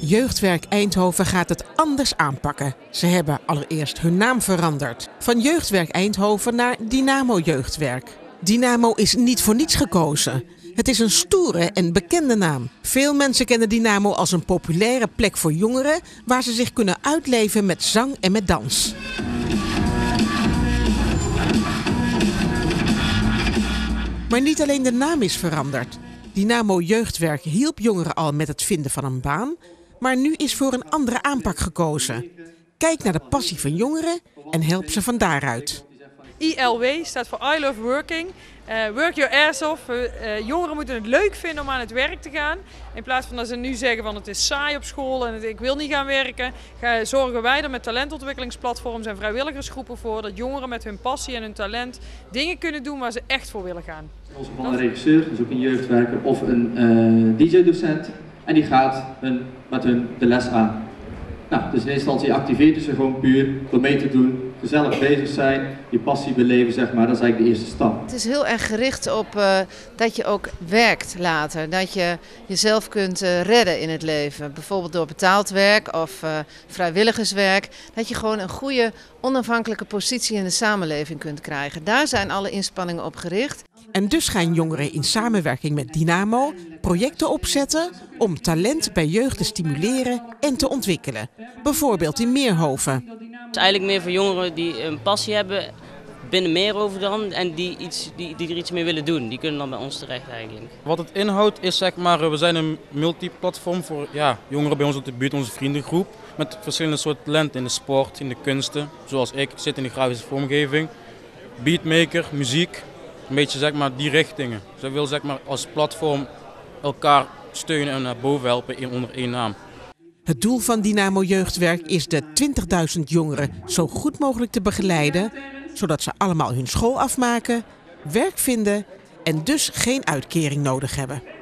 Jeugdwerk Eindhoven gaat het anders aanpakken. Ze hebben allereerst hun naam veranderd. Van Jeugdwerk Eindhoven naar Dynamo Jeugdwerk. Dynamo is niet voor niets gekozen. Het is een stoere en bekende naam. Veel mensen kennen Dynamo als een populaire plek voor jongeren waar ze zich kunnen uitleven met zang en met dans. Maar niet alleen de naam is veranderd. Dynamo Jeugdwerk hielp jongeren al met het vinden van een baan, maar nu is voor een andere aanpak gekozen. Kijk naar de passie van jongeren en help ze van daaruit. ILW staat voor I Love Working. Work your ass off. Jongeren moeten het leuk vinden om aan het werk te gaan. In plaats van dat ze nu zeggen van het is saai op school en ik wil niet gaan werken. Zorgen wij er met talentontwikkelingsplatforms en vrijwilligersgroepen voor dat jongeren met hun passie en hun talent dingen kunnen doen waar ze echt voor willen gaan. Als een regisseur, dus ook een jeugdwerker of een DJ-docent. En die gaat met hun de les aan. Nou, dus in eerste instantie activeert je ze gewoon puur door mee te doen, gezellig bezig zijn, je passie beleven, zeg maar. Dat is eigenlijk de eerste stap. Het is heel erg gericht op dat je ook werkt later. Dat je jezelf kunt redden in het leven. Bijvoorbeeld door betaald werk of vrijwilligerswerk. Dat je gewoon een goede onafhankelijke positie in de samenleving kunt krijgen. Daar zijn alle inspanningen op gericht. En dus gaan jongeren in samenwerking met Dynamo projecten opzetten om talent bij jeugd te stimuleren en te ontwikkelen. Bijvoorbeeld in Meerhoven. Het is eigenlijk meer voor jongeren die een passie hebben binnen Meerhoven dan en die er iets mee willen doen. Die kunnen dan bij ons terecht eigenlijk. Wat het inhoudt is, zeg maar, we zijn een multiplatform voor jongeren bij ons op de buurt, onze vriendengroep. Met verschillende soorten talenten in de sport, in de kunsten. Zoals ik zit in de grafische vormgeving, beatmaker, muziek. Een beetje zeg maar die richtingen. Ze wil zeg maar als platform elkaar steunen en naar boven helpen onder één naam. Het doel van Dynamo Jeugdwerk is de 20.000 jongeren zo goed mogelijk te begeleiden, zodat ze allemaal hun school afmaken, werk vinden en dus geen uitkering nodig hebben.